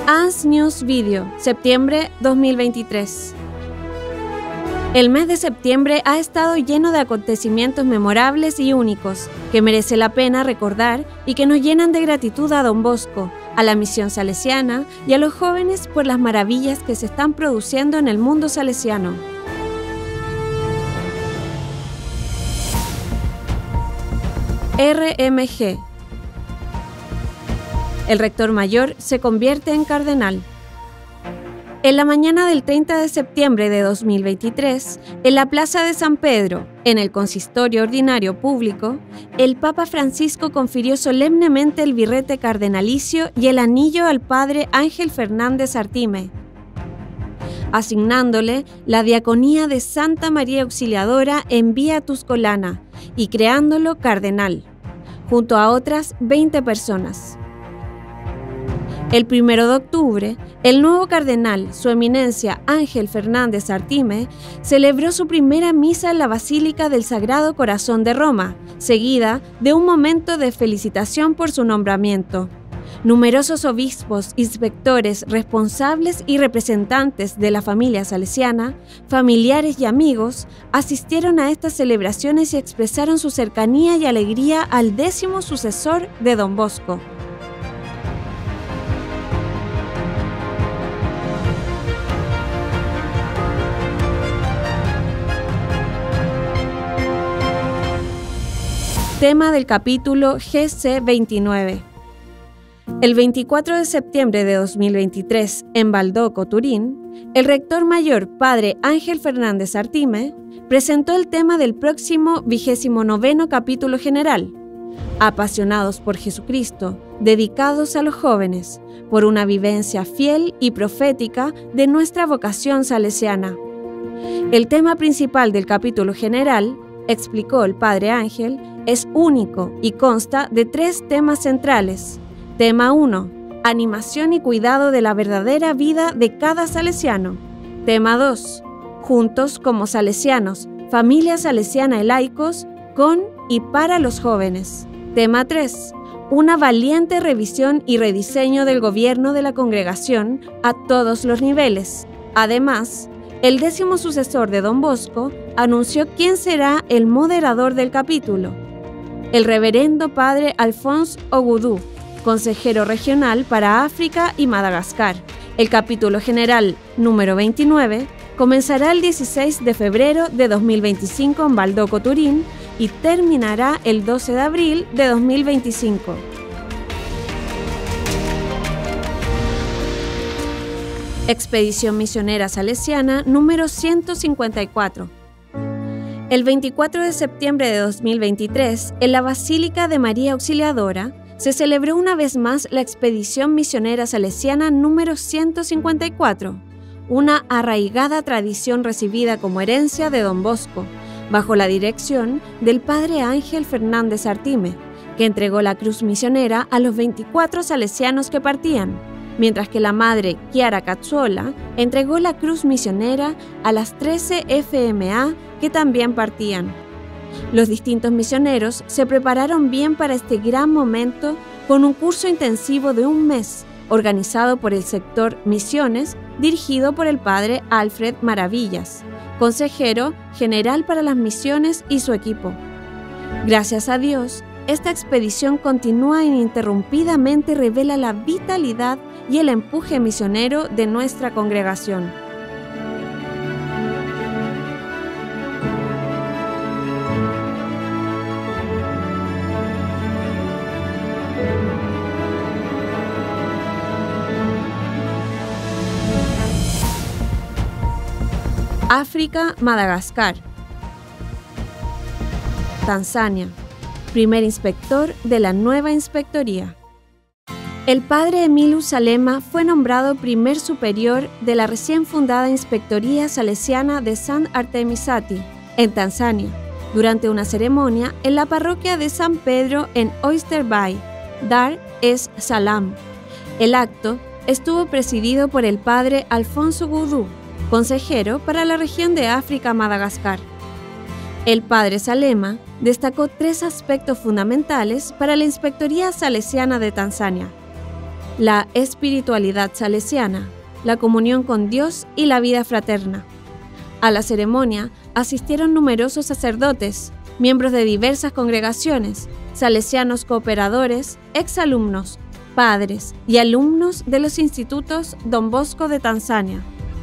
ANS News Video, septiembre 2023. El mes de septiembre ha estado lleno de acontecimientos memorables y únicos, que merece la pena recordar y que nos llenan de gratitud a Don Bosco, a la misión salesiana y a los jóvenes por las maravillas que se están produciendo en el mundo salesiano. RMG. El rector mayor se convierte en cardenal. En la mañana del 30 de septiembre de 2023, en la Plaza de San Pedro, en el Consistorio Ordinario Público, el Papa Francisco confirió solemnemente el birrete cardenalicio y el anillo al padre Ángel Fernández Artime, asignándole la diaconía de Santa María Auxiliadora en Vía Tuscolana y creándolo cardenal, junto a otras 20 personas. El 1 de octubre, el nuevo cardenal, su eminencia Ángel Fernández Artime, celebró su primera misa en la Basílica del Sagrado Corazón de Roma, seguida de un momento de felicitación por su nombramiento. Numerosos obispos, inspectores, responsables y representantes de la familia salesiana, familiares y amigos, asistieron a estas celebraciones y expresaron su cercanía y alegría al 10º sucesor de Don Bosco. Tema del capítulo GC 29. El 24 de septiembre de 2023, en Baldoco, Turín, el rector mayor, padre Ángel Fernández Artime, presentó el tema del próximo 29º capítulo general, Apasionados por Jesucristo, dedicados a los jóvenes, por una vivencia fiel y profética de nuestra vocación salesiana. El tema principal del capítulo general, explicó el padre Ángel, es único y consta de 3 temas centrales. Tema 1. Animación y cuidado de la verdadera vida de cada salesiano. Tema 2. Juntos como salesianos, familia salesiana y laicos, con y para los jóvenes. Tema 3. Una valiente revisión y rediseño del gobierno de la congregación a todos los niveles. Además, el 10º sucesor de Don Bosco anunció quién será el moderador del capítulo: el reverendo padre Alphonse Ogoudou, consejero regional para África y Madagascar. El capítulo general número 29 comenzará el 16 de febrero de 2025 en Baldoco, Turín, y terminará el 12 de abril de 2025. Expedición Misionera Salesiana número 154. El 24 de septiembre de 2023, en la Basílica de María Auxiliadora, se celebró una vez más la Expedición Misionera Salesiana número 154, una arraigada tradición recibida como herencia de Don Bosco, bajo la dirección del padre Ángel Fernández Artime, que entregó la cruz misionera a los 24 salesianos que partían, mientras que la madre Chiara Cazzuola entregó la cruz misionera a las 13 FMA que también partían. Los distintos misioneros se prepararon bien para este gran momento con un curso intensivo de un mes, organizado por el sector Misiones, dirigido por el padre Alfred Maravillas, consejero general para las misiones, y su equipo. Gracias a Dios, esta expedición continúa ininterrumpidamente y revela la vitalidad y el empuje misionero de nuestra congregación. África, Madagascar. Tanzania. Primer inspector de la nueva inspectoría. El padre Emilio Salema fue nombrado primer superior de la recién fundada Inspectoría Salesiana de San Artemisati, en Tanzania, durante una ceremonia en la parroquia de San Pedro en Oyster Bay, Dar es Salaam. El acto estuvo presidido por el padre Alphonse Ogoudou, consejero para la región de África-Madagascar. El padre Salema destacó 3 aspectos fundamentales para la Inspectoría Salesiana de Tanzania: la espiritualidad salesiana, la comunión con Dios y la vida fraterna. A la ceremonia asistieron numerosos sacerdotes, miembros de diversas congregaciones, salesianos cooperadores, exalumnos, padres y alumnos de los institutos Don Bosco de Tanzania.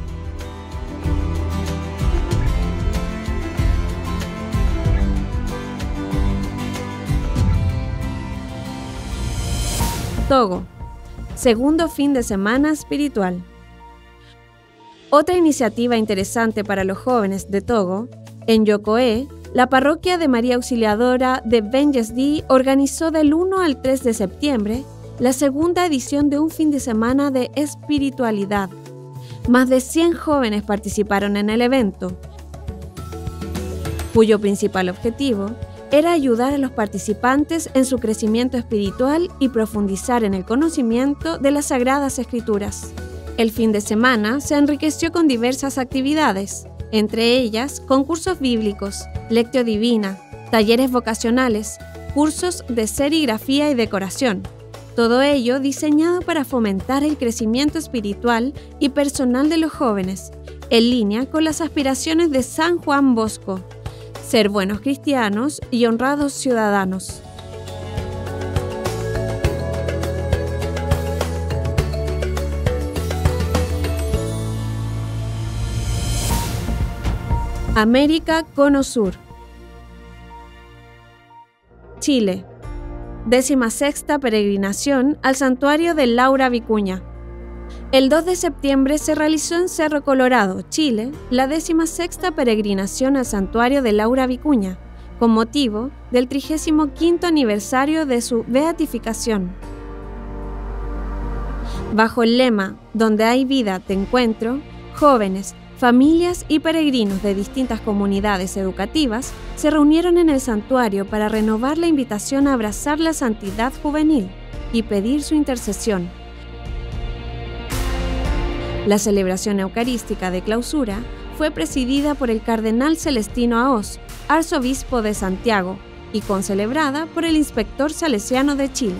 Togo, segundo fin de semana espiritual. Otra iniciativa interesante para los jóvenes de Togo, en Yokoe, la parroquia de María Auxiliadora de Benjesdi organizó del 1 al 3 de septiembre la segunda edición de un fin de semana de espiritualidad. Más de 100 jóvenes participaron en el evento, cuyo principal objetivo era ayudar a los participantes en su crecimiento espiritual y profundizar en el conocimiento de las Sagradas Escrituras. El fin de semana se enriqueció con diversas actividades, entre ellas concursos bíblicos, lectio divina, talleres vocacionales, cursos de serigrafía y decoración. Todo ello diseñado para fomentar el crecimiento espiritual y personal de los jóvenes, en línea con las aspiraciones de San Juan Bosco: ser buenos cristianos y honrados ciudadanos. América Cono Sur. Chile. 16ª peregrinación al santuario de Laura Vicuña. El 2 de septiembre se realizó en Cerro Colorado, Chile, la 16ª peregrinación al santuario de Laura Vicuña, con motivo del 35º aniversario de su beatificación. Bajo el lema "Donde hay vida, te encuentro", jóvenes, familias y peregrinos de distintas comunidades educativas se reunieron en el santuario para renovar la invitación a abrazar la santidad juvenil y pedir su intercesión. La celebración eucarística de clausura fue presidida por el cardenal Celestino Aoz, arzobispo de Santiago, y concelebrada por el inspector salesiano de Chile.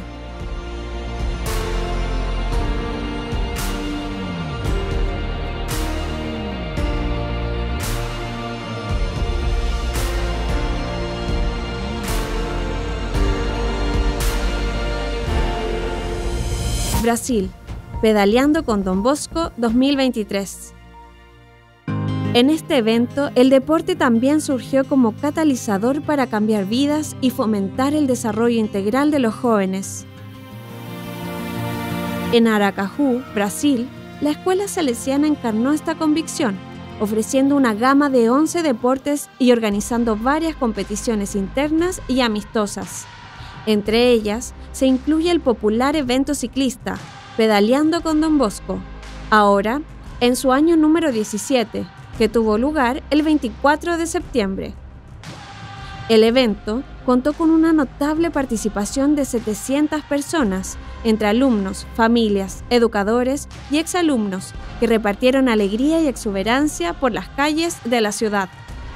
Brasil, Pedaleando con Don Bosco 2023. En este evento, el deporte también surgió como catalizador para cambiar vidas y fomentar el desarrollo integral de los jóvenes. En Aracaju, Brasil, la escuela salesiana encarnó esta convicción, ofreciendo una gama de 11 deportes y organizando varias competiciones internas y amistosas. Entre ellas, se incluye el popular evento ciclista, Pedaleando con Don Bosco, ahora en su año número 17, que tuvo lugar el 24 de septiembre. El evento contó con una notable participación de 700 personas, entre alumnos, familias, educadores y exalumnos, que repartieron alegría y exuberancia por las calles de la ciudad.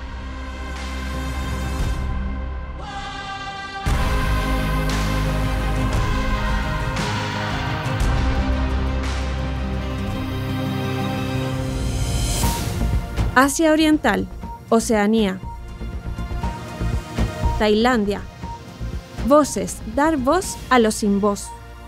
Asia Oriental, Oceanía. Tailandia. Voces, dar voz a los sin voz.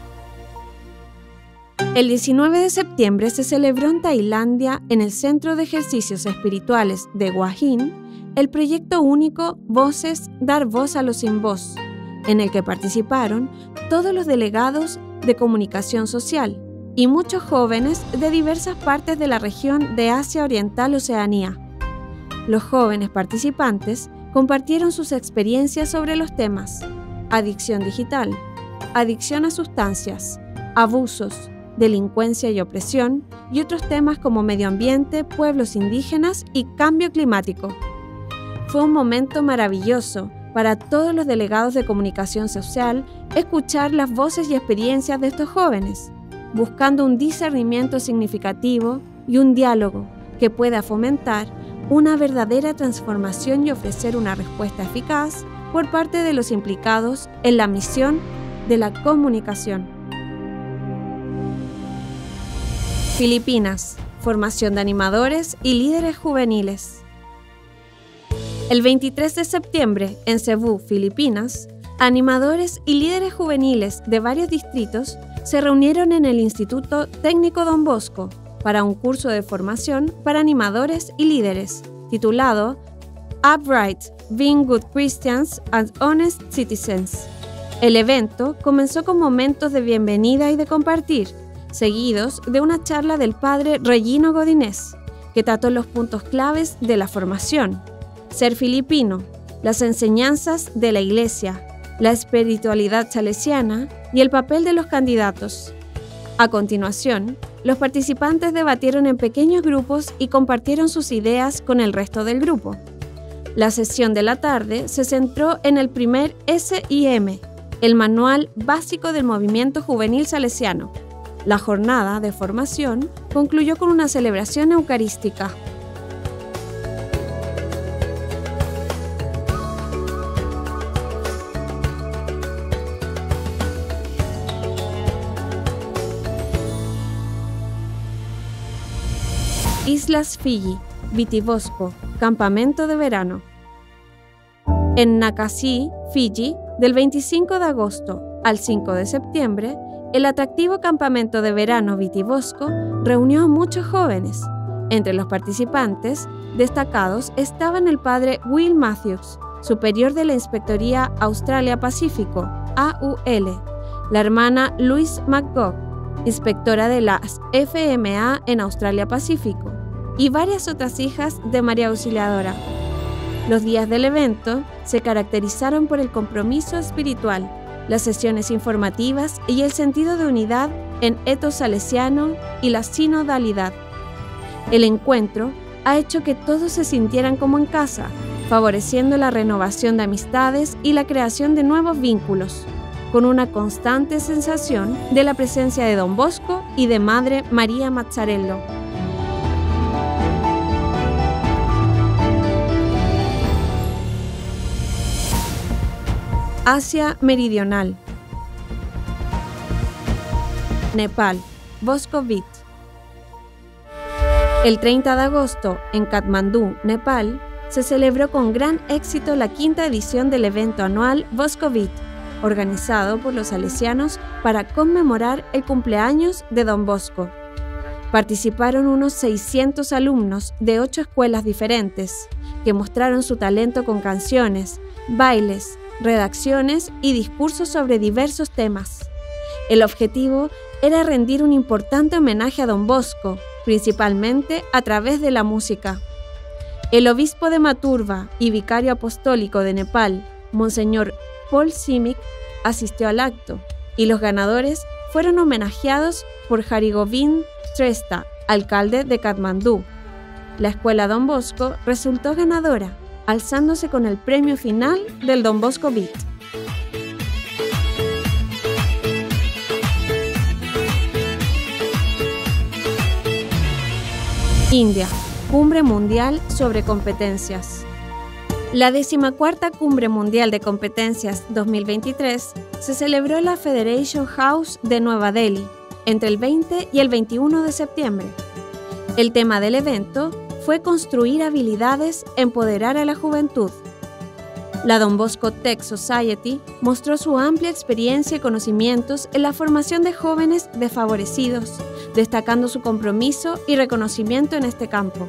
El 19 de septiembre se celebró en Tailandia, en el Centro de Ejercicios Espirituales de Hua Hin, el proyecto único Voces, dar voz a los sin voz, en el que participaron todos los delegados de comunicación social y muchos jóvenes de diversas partes de la región de Asia Oriental Oceanía. Los jóvenes participantes compartieron sus experiencias sobre los temas: adicción digital, adicción a sustancias, abusos, delincuencia y opresión, y otros temas como medio ambiente, pueblos indígenas y cambio climático. Fue un momento maravilloso para todos los delegados de comunicación social escuchar las voces y experiencias de estos jóvenes, buscando un discernimiento significativo y un diálogo que pueda fomentar una verdadera transformación y ofrecer una respuesta eficaz por parte de los implicados en la misión de la comunicación. Filipinas, formación de animadores y líderes juveniles. El 23 de septiembre, en Cebú, Filipinas, animadores y líderes juveniles de varios distritos se reunieron en el Instituto Técnico Don Bosco para un curso de formación para animadores y líderes, titulado Upright, Being Good Christians and Honest Citizens. El evento comenzó con momentos de bienvenida y de compartir, seguidos de una charla del padre Regino Godinés, que trató los puntos claves de la formación: ser filipino, las enseñanzas de la Iglesia, la espiritualidad salesiana y el papel de los candidatos. A continuación, los participantes debatieron en pequeños grupos y compartieron sus ideas con el resto del grupo. La sesión de la tarde se centró en el primer SIM, el Manual Básico del Movimiento Juvenil Salesiano. La jornada de formación concluyó con una celebración eucarística. Islas Fiji, Vitibosco, campamento de verano. En Nakasi, Fiji, del 25 de agosto al 5 de septiembre, el atractivo campamento de verano Vitibosco reunió a muchos jóvenes. Entre los participantes destacados estaban el padre Will Matthews, superior de la Inspectoría Australia-Pacífico, AUL, la hermana Louise McGough, inspectora de las FMA en Australia-Pacífico, y varias otras hijas de María Auxiliadora. Los días del evento se caracterizaron por el compromiso espiritual, las sesiones informativas y el sentido de unidad en etos salesiano y la sinodalidad. El encuentro ha hecho que todos se sintieran como en casa, favoreciendo la renovación de amistades y la creación de nuevos vínculos, con una constante sensación de la presencia de Don Bosco y de Madre María Mazzarello. Asia Meridional. Nepal, Bosco Beat. El 30 de agosto, en Katmandú, Nepal, se celebró con gran éxito la quinta edición del evento anual Bosco Beat, organizado por los salesianos para conmemorar el cumpleaños de Don Bosco. Participaron unos 600 alumnos de 8 escuelas diferentes, que mostraron su talento con canciones, bailes, redacciones y discursos sobre diversos temas. El objetivo era rendir un importante homenaje a Don Bosco, principalmente a través de la música. El obispo de Maturba y vicario apostólico de Nepal, Monseñor Paul Simic, asistió al acto, y los ganadores fueron homenajeados por Harigovind Shrestha, alcalde de Katmandú. La escuela Don Bosco resultó ganadora, alzándose con el premio final del Don Bosco Beat. India, Cumbre Mundial sobre Competencias. La 14ª Cumbre Mundial de Competencias 2023 se celebró en la Federation House de Nueva Delhi entre el 20 y el 21 de septiembre. El tema del evento fue construir habilidades, empoderar a la juventud. La Don Bosco Tech Society mostró su amplia experiencia y conocimientos en la formación de jóvenes desfavorecidos, destacando su compromiso y reconocimiento en este campo.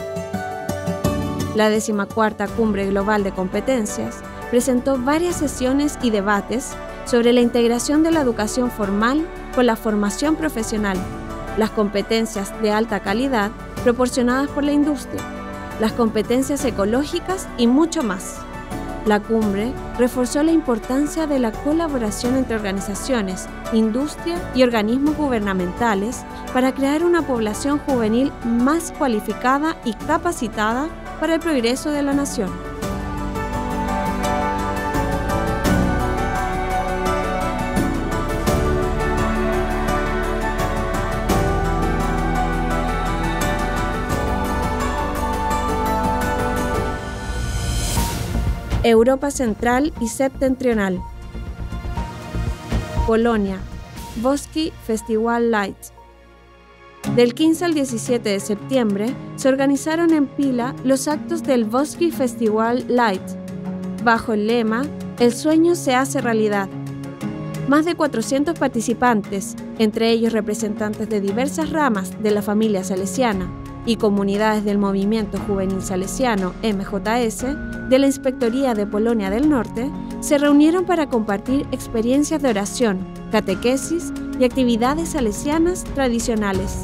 La 14ª Cumbre Global de Competencias presentó varias sesiones y debates sobre la integración de la educación formal con la formación profesional, las competencias de alta calidad proporcionadas por la industria, las competencias ecológicas y mucho más. La cumbre reforzó la importancia de la colaboración entre organizaciones, industria y organismos gubernamentales para crear una población juvenil más cualificada y capacitada para el progreso de la nación. Europa Central y Septentrional. Polonia, Boski Festival Light. Del 15 al 17 de septiembre se organizaron en Pila los actos del Boski Festival Light, bajo el lema "El sueño se hace realidad". Más de 400 participantes, entre ellos representantes de diversas ramas de la familia salesiana y comunidades del movimiento juvenil salesiano MJS de la Inspectoría de Polonia del Norte, se reunieron para compartir experiencias de oración, catequesis y actividades salesianas tradicionales.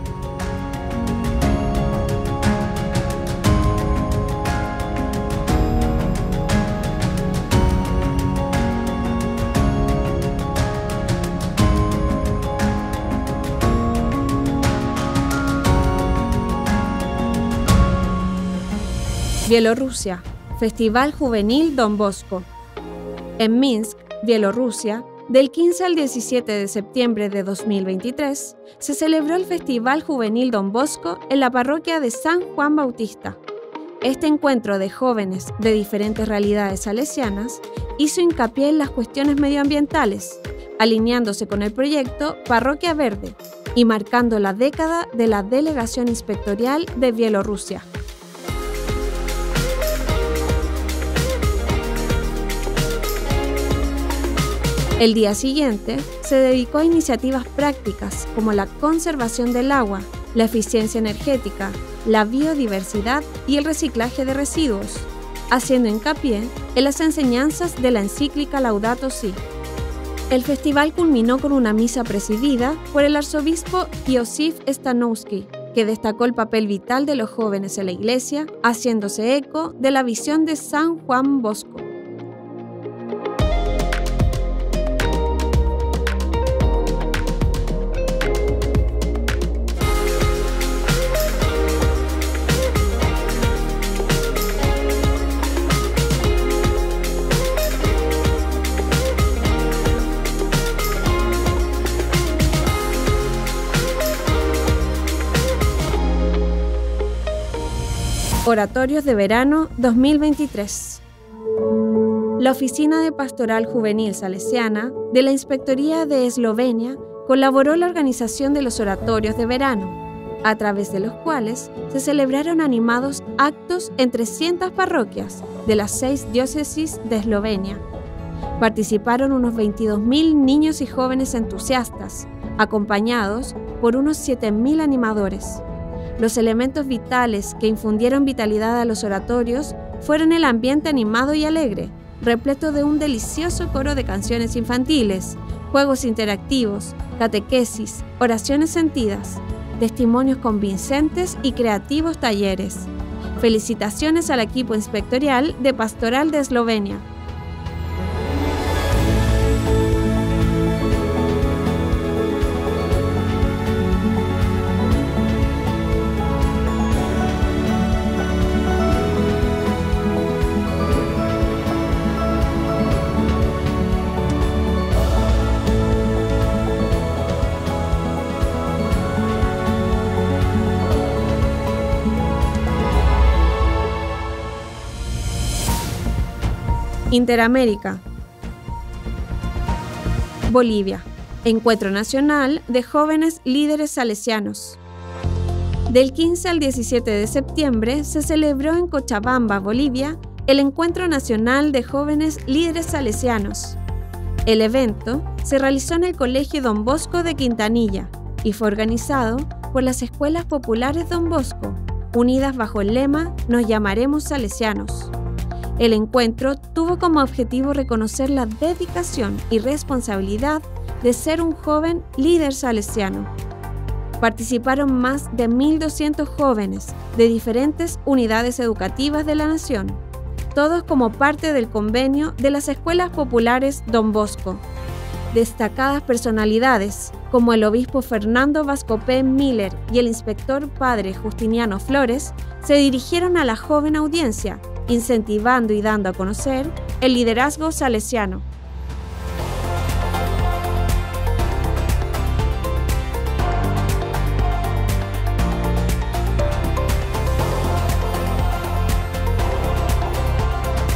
Bielorrusia, Festival Juvenil Don Bosco. En Minsk, Bielorrusia, del 15 al 17 de septiembre de 2023, se celebró el Festival Juvenil Don Bosco en la parroquia de San Juan Bautista. Este encuentro de jóvenes de diferentes realidades salesianas hizo hincapié en las cuestiones medioambientales, alineándose con el proyecto Parroquia Verde y marcando la década de la Delegación Inspectorial de Bielorrusia. El día siguiente se dedicó a iniciativas prácticas como la conservación del agua, la eficiencia energética, la biodiversidad y el reciclaje de residuos, haciendo hincapié en las enseñanzas de la encíclica Laudato Si. El festival culminó con una misa presidida por el arzobispo Iosif Stanowski, que destacó el papel vital de los jóvenes en la Iglesia, haciéndose eco de la visión de San Juan Bosco. Oratorios de Verano 2023. La Oficina de Pastoral Juvenil Salesiana de la Inspectoría de Eslovenia colaboró en la organización de los Oratorios de Verano, a través de los cuales se celebraron animados actos en 300 parroquias de las 6 diócesis de Eslovenia. Participaron unos 22.000 niños y jóvenes entusiastas, acompañados por unos 7.000 animadores. Los elementos vitales que infundieron vitalidad a los oratorios fueron el ambiente animado y alegre, repleto de un delicioso coro de canciones infantiles, juegos interactivos, catequesis, oraciones sentidas, testimonios convincentes y creativos talleres. Felicitaciones al equipo inspectorial de Pastoral de Eslovenia. Interamérica. Bolivia. Encuentro Nacional de Jóvenes Líderes Salesianos. Del 15 al 17 de septiembre se celebró en Cochabamba, Bolivia, el Encuentro Nacional de Jóvenes Líderes Salesianos. El evento se realizó en el Colegio Don Bosco de Quintanilla y fue organizado por las Escuelas Populares Don Bosco, unidas bajo el lema Nos llamaremos Salesianos. El encuentro tuvo como objetivo reconocer la dedicación y responsabilidad de ser un joven líder salesiano. Participaron más de 1.200 jóvenes de diferentes unidades educativas de la nación, todos como parte del convenio de las Escuelas Populares Don Bosco. Destacadas personalidades, como el obispo Fernando Vascopé Miller y el inspector padre Justiniano Flores, se dirigieron a la joven audiencia, incentivando y dando a conocer el liderazgo salesiano.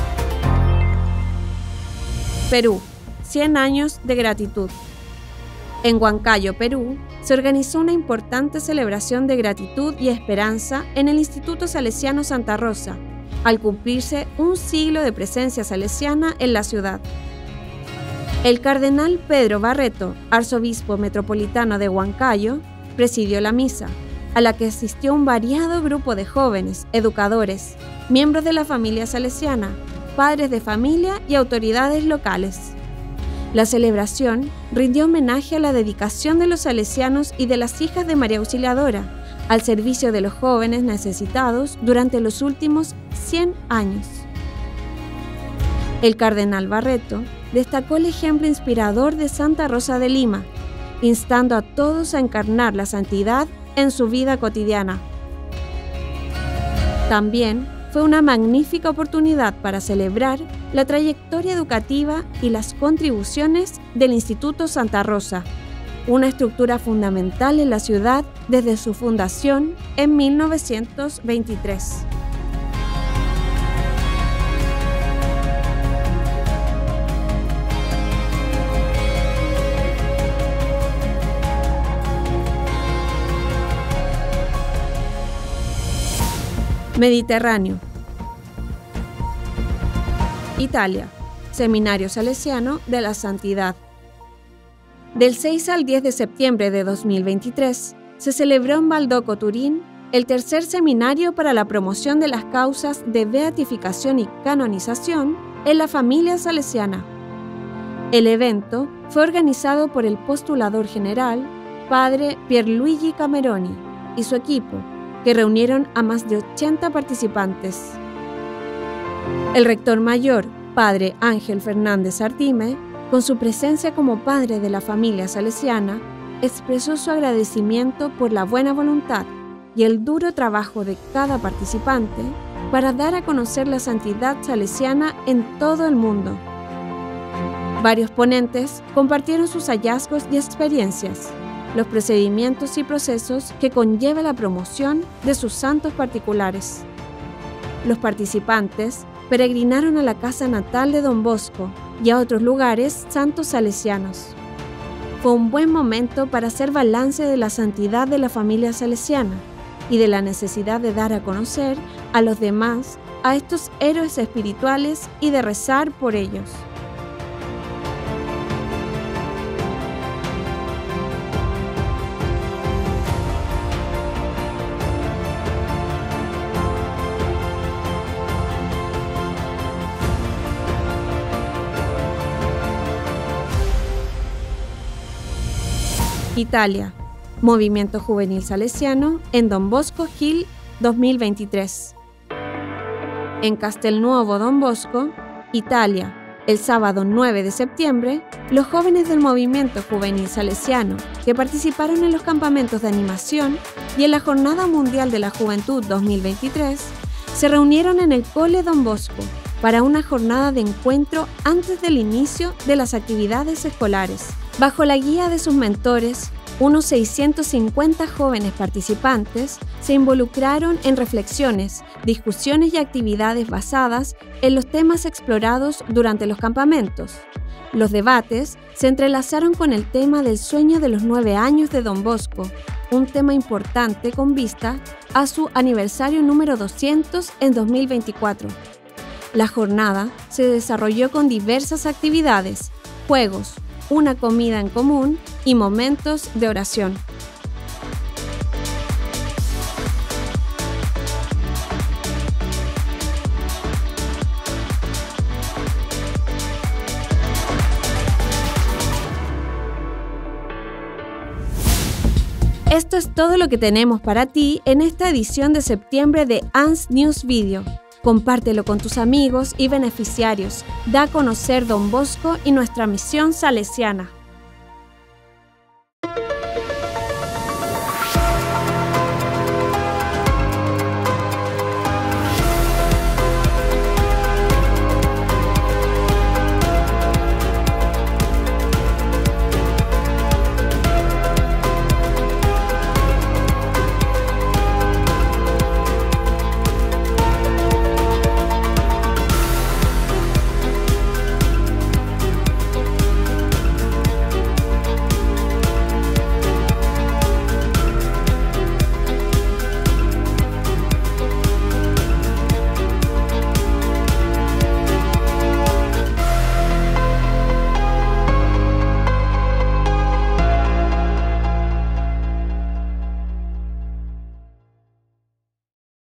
Perú, 100 años de gratitud. En Huancayo, Perú, se organizó una importante celebración de gratitud y esperanza en el Instituto Salesiano Santa Rosa, al cumplirse un siglo de presencia salesiana en la ciudad. El cardenal Pedro Barreto, arzobispo metropolitano de Huancayo, presidió la misa, a la que asistió un variado grupo de jóvenes, educadores, miembros de la familia salesiana, padres de familia y autoridades locales. La celebración rindió homenaje a la dedicación de los salesianos y de las hijas de María Auxiliadora al servicio de los jóvenes necesitados durante los últimos 100 años. El cardenal Barreto destacó el ejemplo inspirador de Santa Rosa de Lima, instando a todos a encarnar la santidad en su vida cotidiana. También fue una magnífica oportunidad para celebrar la trayectoria educativa y las contribuciones del Instituto Santa Rosa, una estructura fundamental en la ciudad desde su fundación en 1923. Mediterráneo. Italia. Seminario Salesiano de la Santidad. Del 6 al 10 de septiembre de 2023 se celebró en Baldoco, Turín, el tercer seminario para la promoción de las causas de beatificación y canonización en la familia salesiana. El evento fue organizado por el postulador general, Padre Pierluigi Cameroni, y su equipo, que reunieron a más de 80 participantes. El rector mayor, Padre Ángel Fernández Artime, con su presencia como padre de la familia salesiana, expresó su agradecimiento por la buena voluntad y el duro trabajo de cada participante para dar a conocer la santidad salesiana en todo el mundo. Varios ponentes compartieron sus hallazgos y experiencias, los procedimientos y procesos que conlleva la promoción de sus santos particulares. Los participantes peregrinaron a la casa natal de Don Bosco y a otros lugares santos salesianos. Fue un buen momento para hacer balance de la santidad de la familia salesiana y de la necesidad de dar a conocer a los demás a estos héroes espirituales y de rezar por ellos. Italia. Movimiento Juvenil Salesiano en Don Bosco Gil 2023. En Castelnuovo Don Bosco, Italia, el sábado 9 de septiembre, los jóvenes del Movimiento Juvenil Salesiano que participaron en los campamentos de animación y en la Jornada Mundial de la Juventud 2023 se reunieron en el Cole Don Bosco para una jornada de encuentro antes del inicio de las actividades escolares. Bajo la guía de sus mentores, unos 650 jóvenes participantes se involucraron en reflexiones, discusiones y actividades basadas en los temas explorados durante los campamentos. Los debates se entrelazaron con el tema del sueño de los 9 años de Don Bosco, un tema importante con vista a su aniversario número 200 en 2024. La jornada se desarrolló con diversas actividades, juegos, una comida en común y momentos de oración. Esto es todo lo que tenemos para ti en esta edición de septiembre de ANS News Video. Compártelo con tus amigos y beneficiarios. Da a conocer Don Bosco y nuestra misión salesiana.